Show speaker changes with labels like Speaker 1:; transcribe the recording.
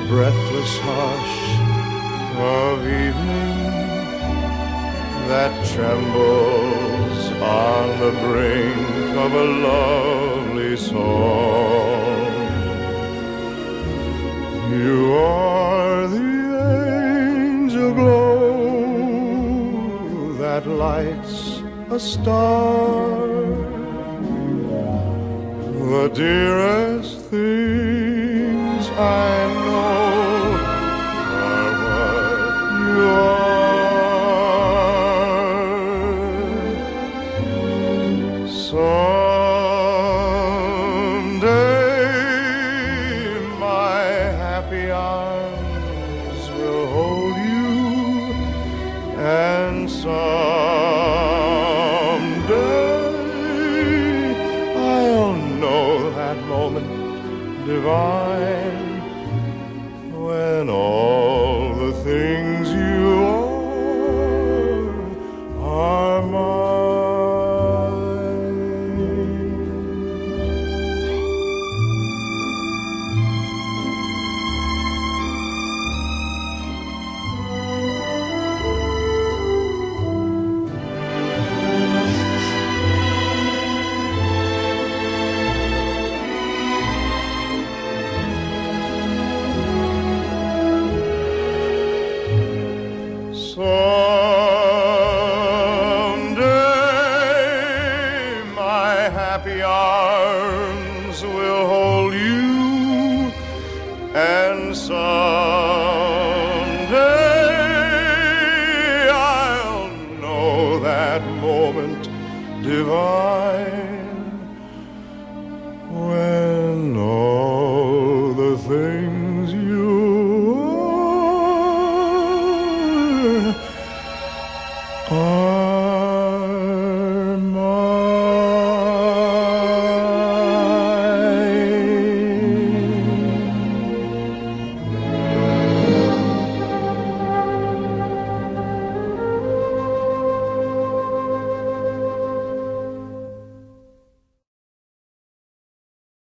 Speaker 1: breathless hush of evening that trembles on the brink of a lovely song. You are the angel glow that lights a star, the dearest things I know are what you are. Someday my happy arms will hold you, and divine, when all the things